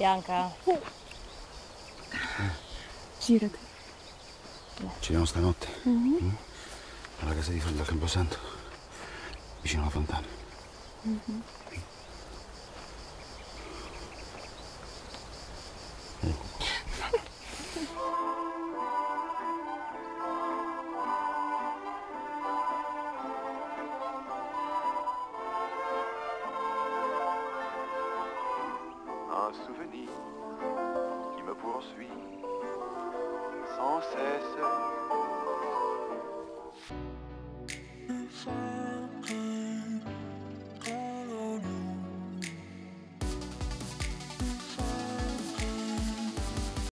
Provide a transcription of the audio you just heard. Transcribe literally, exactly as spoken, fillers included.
Bianca. Girati. Ci vediamo stanotte. Mm-hmm. Mm? Alla casa di fronte al Camposanto, vicino alla fontana. Mm-hmm. Un souvenir qui me poursuit sans cesse.